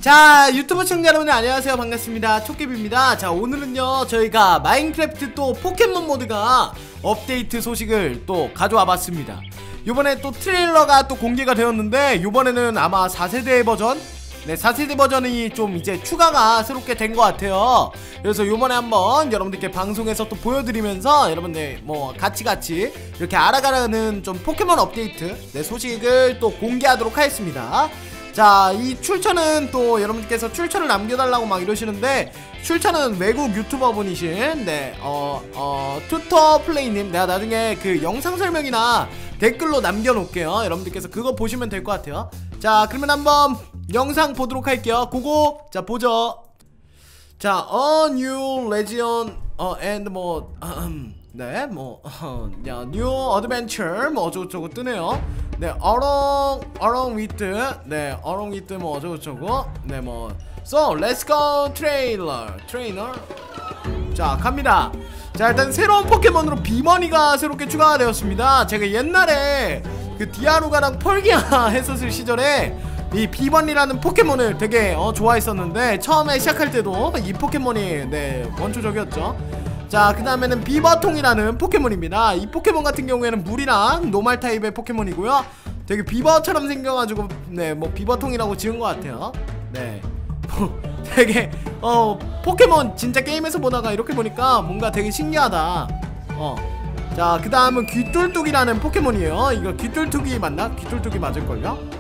자, 유튜브 시청자 여러분들 안녕하세요. 반갑습니다. 촉개비입니다. 자, 오늘은요 저희가 마인크래프트 또 포켓몬 모드가 업데이트 소식을 또 가져와 봤습니다. 요번에 또 트레일러가 또 공개가 되었는데, 요번에는 아마 4세대 버전, 4세대 버전이 좀 이제 추가가 새롭게 된 것 같아요. 그래서 요번에 한번 여러분들께 방송에서 또 보여드리면서 여러분들 뭐 같이 이렇게 알아가는 좀 포켓몬 업데이트 소식을 또 공개하도록 하겠습니다. 자, 이 출처는 또 여러분들께서 출처를 남겨달라고 막 이러시는데, 출처는 외국 유튜버 분이신 투터플레이님, 내가 나중에 그 영상 설명이나 댓글로 남겨놓을게요. 여러분들께서 그거 보시면 될 것 같아요. 자, 그러면 한번 영상 보도록 할게요. 고고. 자, 보죠. 자, new legion and 뭐 네, 뭐 new adventure 뭐 어쩌고저쩌고 뜨네요. 네, along with 뭐 어쩌고저쩌고. 네, 뭐 so let's go trainer. 자, 갑니다. 자, 일단 새로운 포켓몬으로 비머니가 새롭게 추가가 되었습니다. 제가 옛날에 그 디아루가랑 펄기아 했었을 시절에 이 비번이라는 포켓몬을 되게 좋아했었는데, 처음에 시작할 때도 이 포켓몬이 원초적이었죠. 자, 그 다음에는 비버통이라는 포켓몬입니다. 이 포켓몬 같은 경우에는 물이랑 노말 타입의 포켓몬이고요. 되게 비버처럼 생겨가지고 뭐 비버통이라고 지은 것 같아요. 네, 되게 포켓몬 진짜 게임에서 보다가 이렇게 보니까 뭔가 되게 신기하다. 자, 그 다음은 귀뚫뚝이라는 포켓몬이에요. 이거 귀뚫뚝이 맞나? 귀뚫뚝이 맞을걸요?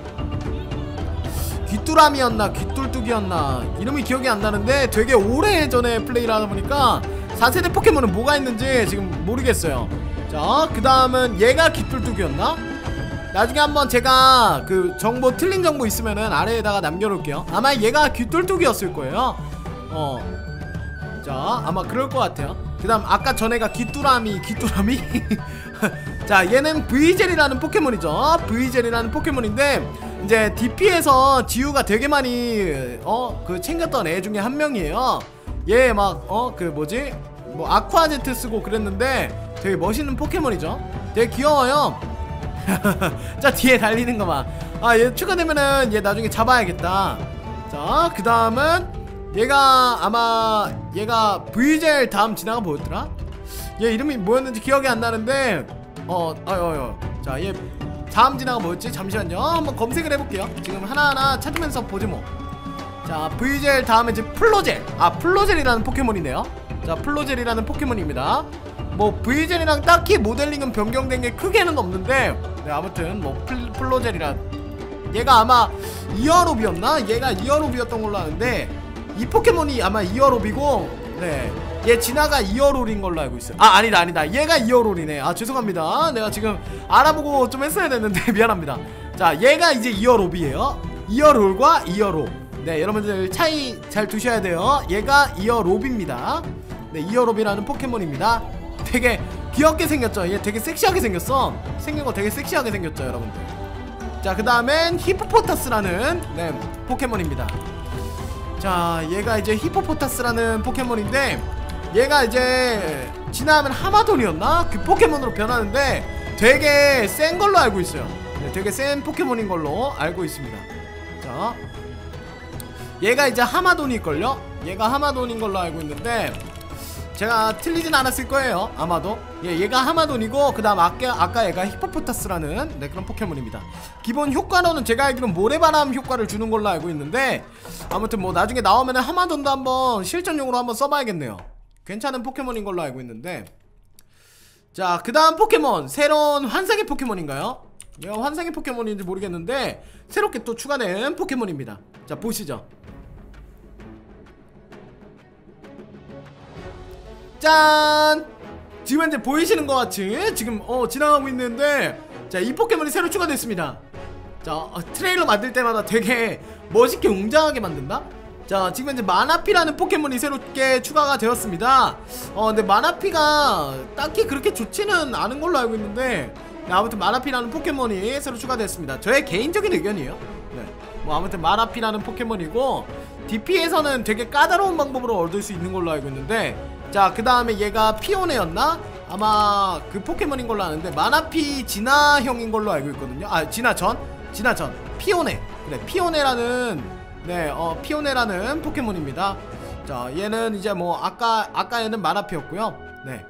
귀뚜라미였나 귀뚫뚝이었나 이름이 기억이 안 나는데, 되게 오래전에 플레이를 하다 보니까 4세대 포켓몬은 뭐가 있는지 지금 모르겠어요. 자, 그 다음은 얘가 귀뚫뚝이었나? 나중에 한번 제가 그 정보, 틀린 정보 있으면은 아래에다가 남겨놓을게요. 아마 얘가 귀뚫뚝이었을 거예요. 자, 아마 그럴 것 같아요. 그 다음 아까 전에가 귀뚜라미 자, 얘는 V젤이라는 포켓몬이죠. V젤이라는 포켓몬인데, 이제 DP에서 지우가 되게 많이 그 챙겼던 애 중에 한 명이에요. 얘 막 그 뭐지? 뭐 아쿠아제트 쓰고 그랬는데 되게 멋있는 포켓몬이죠. 되게 귀여워요. 자, 뒤에 달리는 거 봐. 아, 얘 추가되면은 얘 나중에 잡아야겠다. 자, 그 다음은 얘가 V젤 다음 지나가 뭐였더라? 얘 이름이 뭐였는지 기억이 안 나는데, 자, 얘 다음 지나가 뭐였지? 잠시만요. 한번 검색을 해볼게요. 지금 하나하나 찾으면서 보지 뭐. 자, V젤 다음에 이제 플로젤. 플로젤이라는 포켓몬이네요. 자, 플로젤이라는 포켓몬입니다. 뭐 V젤이랑 딱히 모델링은 변경된 게 크게는 없는데, 네, 아무튼 뭐 플로젤이란, 얘가 아마 이어롭이었나? 얘가 이어롭이었던 걸로 아는데, 이 포켓몬이 아마 이어롭이고, 네, 얘 진화가 이어롤인 걸로 알고 있어요. 아니다, 얘가 이어롤이네. 죄송합니다. 내가 지금 알아보고 좀 했어야 됐는데 미안합니다. 자, 얘가 이제 이어롭이에요. 이어롤과 이어롭. 네, 여러분들 차이 잘 두셔야 돼요. 얘가 이어롭입니다. 네, 이어롭이라는 포켓몬입니다. 되게 귀엽게 생겼죠. 얘 되게 섹시하게 생겼어. 생긴 거 되게 섹시하게 생겼죠, 여러분들. 자, 그 다음엔 히포포타스라는 포켓몬입니다. 자, 얘가 이제 히포포타스라는 포켓몬인데, 얘가 이제 지나면 하마돈이었나? 그 포켓몬으로 변하는데 되게 센 걸로 알고 있어요. 네, 되게 센 포켓몬인 걸로 알고 있습니다. 자, 얘가 이제 하마돈일걸요? 얘가 하마돈인 걸로 알고 있는데, 제가 틀리진 않았을 거예요, 아마도. 얘가 하마돈이고, 그 다음 아까 얘가 히포포타스라는 그런 포켓몬입니다. 기본 효과로는 제가 알기로는 모래바람 효과를 주는 걸로 알고 있는데, 아무튼 뭐 나중에 나오면은 하마돈도 한번 실전용으로 한번 써봐야겠네요. 괜찮은 포켓몬인 걸로 알고 있는데. 자, 그 다음 포켓몬, 새로운 환상의 포켓몬인가요? 얘가 환상의 포켓몬인지 모르겠는데 새롭게 또 추가된 포켓몬입니다. 자, 보시죠. 짠! 지금 현재 보이시는 것 같이 지금 지나가고 있는데, 자, 이 포켓몬이 새로 추가됐습니다. 자, 트레일러 만들 때마다 되게 멋있게 웅장하게 만든다? 자, 지금 현재 마나피라는 포켓몬이 새롭게 추가가 되었습니다. 근데 마나피가 딱히 그렇게 좋지는 않은 걸로 알고 있는데, 네, 아무튼 마나피라는 포켓몬이 새로 추가됐습니다. 저의 개인적인 의견이에요. 네, 뭐 아무튼 마나피라는 포켓몬이고, DP에서는 되게 까다로운 방법으로 얻을 수 있는 걸로 알고 있는데, 자, 그 다음에 얘가 피오네였나? 아마 그 포켓몬인 걸로 아는데, 마나피 진화형인 걸로 알고 있거든요. 진화전 피오네. 그래, 피오네라는 네, 피오네라는 포켓몬입니다. 자, 얘는 이제 뭐 아까 얘는 마나피였고요. 네.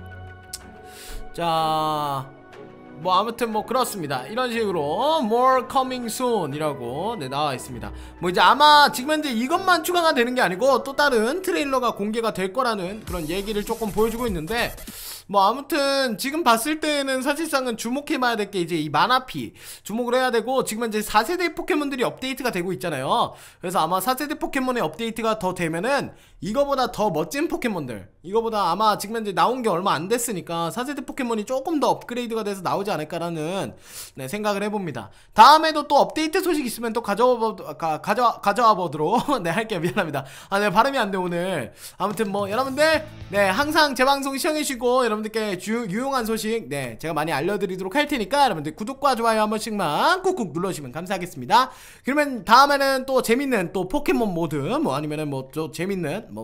자, 뭐 아무튼 뭐 그렇습니다. 이런 식으로 more coming soon 이라고 네 나와 있습니다. 뭐 이제 아마 지금 현재 이것만 추가가 되는 게 아니고 또 다른 트레일러가 공개가 될 거라는 그런 얘기를 조금 보여주고 있는데, 뭐 아무튼 지금 봤을 때는 사실상은 주목해봐야 될 게 이제 이 마나피 주목을 해야 되고, 지금 현재 4세대 포켓몬들이 업데이트가 되고 있잖아요. 그래서 아마 4세대 포켓몬의 업데이트가 더 되면은 이거보다 더 멋진 포켓몬들, 이거보다 아마 지금 현재 나온 게 얼마 안 됐으니까 4세대 포켓몬이 조금 더 업그레이드가 돼서 나오지 않을까라는 네, 생각을 해봅니다. 다음에도 또 업데이트 소식 있으면 또 가져와 보도록 네 할게요. 미안합니다. 네 발음이 안 돼 오늘. 아무튼 뭐 여러분들 네 항상 제 방송 시청해주시고 여러분들께 유용한 소식 네 제가 많이 알려드리도록 할 테니까 여러분들 구독과 좋아요 한 번씩만 꾹꾹 눌러주시면 감사하겠습니다. 그러면 다음에는 또 재밌는 또 포켓몬 모드 뭐 아니면은 뭐 또 재밌는 뭐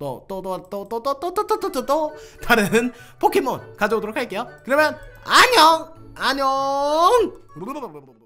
또 다른 포켓몬 가져오도록 할게요. 그러면 안녕.